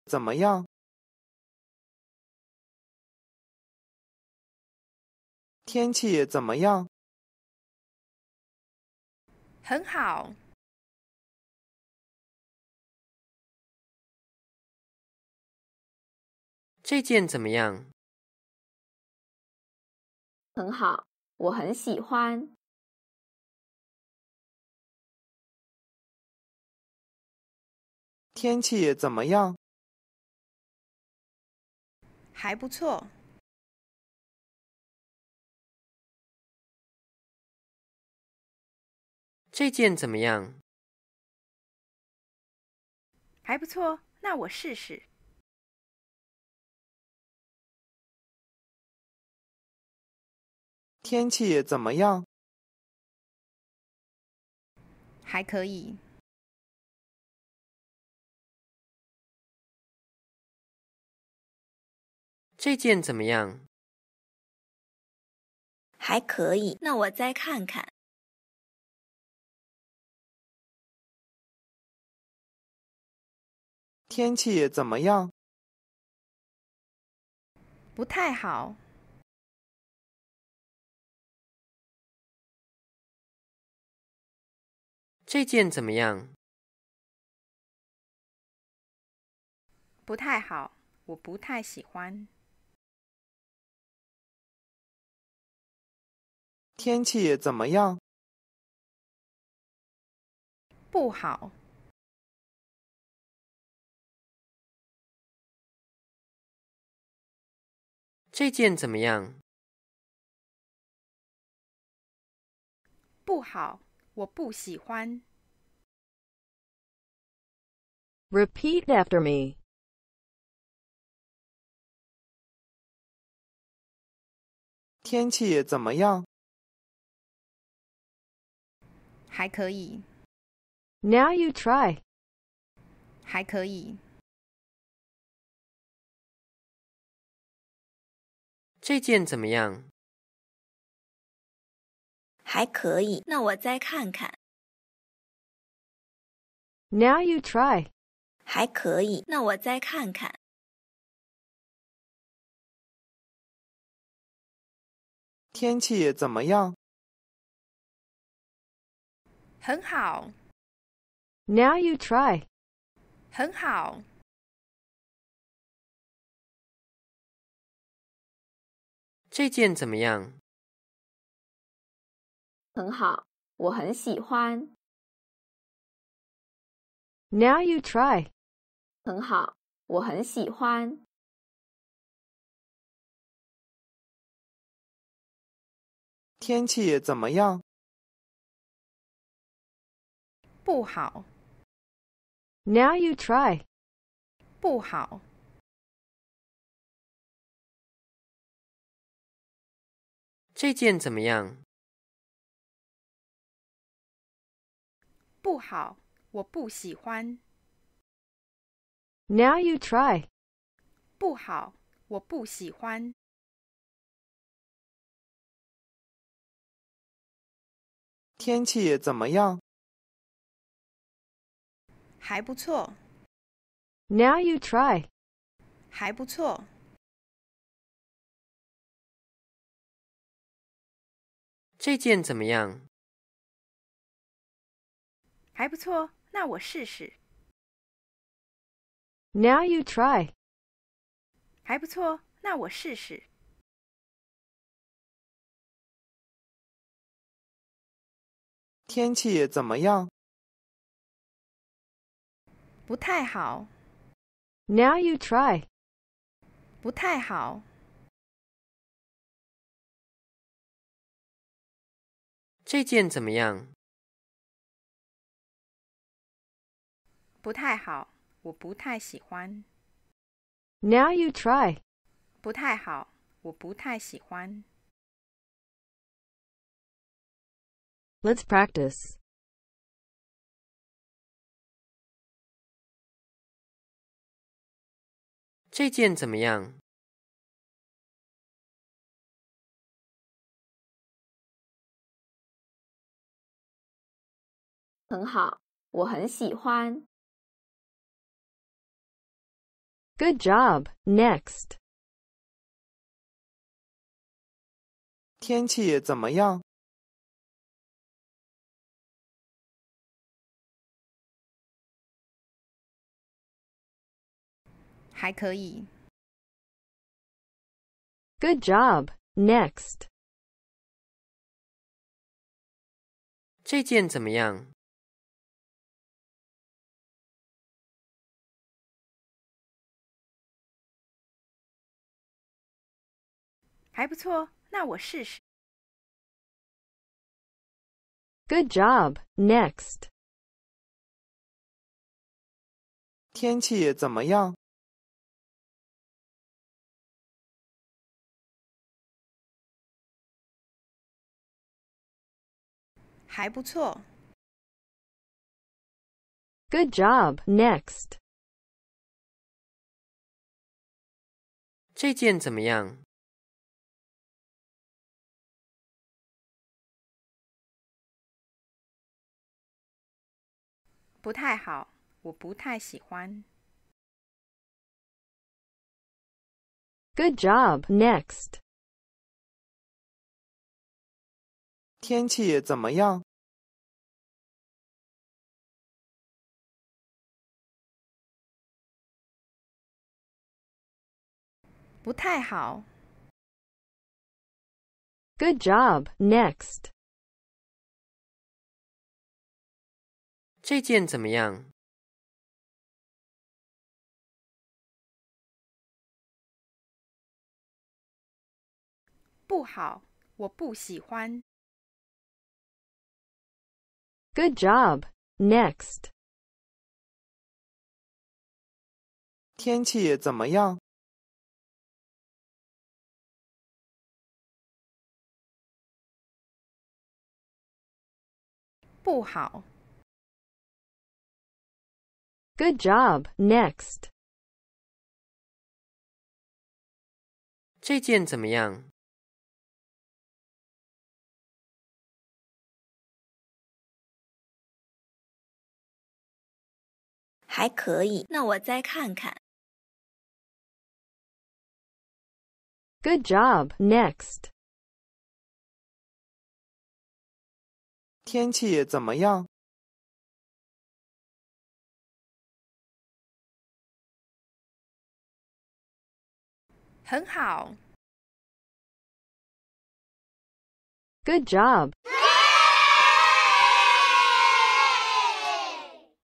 怎么样？天气怎么样？ 很好。 这件怎么样？ 很好，我很喜欢。 天气怎么样？ 还不错。 这件怎么样？ 还不错，那我试试。 天气怎么样？ 还可以。 这件怎么样？ 还可以，那我再看看。 天气怎么样？ 不太好。 这件怎么样？ 不太好，我不太喜欢。 天气怎么样？ 不好。 这件怎么样？ 不好，我不喜欢。 Repeat after me. 天气怎么样？ 还可以。 Now you try. 还可以。 这件怎么样？ 还可以，那我再看看。 Now you try. 还可以，那我再看看。 天气怎么样？ 很好。 Now you try. 很好。 这件怎么样？ 很好，我很喜欢。 Now you try. 很好，我很喜欢。 天气怎么样？ 不好。 Now you try. 不好。 这件怎么样？ 不好，我不喜欢。 Now you try. 不好，我不喜欢。 天气怎么样？ 还不错。 Now you try. 还不错。 这件怎么样？ 还不错，那我试试。 Now you try. 还不错，那我试试。 天气怎么样？ 不太好。 Now you try. 不太好。 这件怎么样？ 不太好，我不太喜欢。 Now you try. 不太好，我不太喜欢。 Let's practice. 这件怎么样？ 很好，我很喜欢。 Good job. Next. 天气怎么样？ 还可以。 Good job. Next. 这件怎么样？ 还不错，那我试试。 Good job. Next. 天气怎么样？ 还不错。 Good job. Next. 这件怎么样？ 不太好，我不太喜欢。 Good job. Next. 天气怎么样？ 不太好。 Good job. Next. 这件怎么样？ 不好，我不喜欢。 Good job. Next. 天气怎么样？ 不好。 Good job. Next. 这件怎么样？ 还可以，那我再看看。 Good job. Next. 天气怎么样？ 很好。 Good job.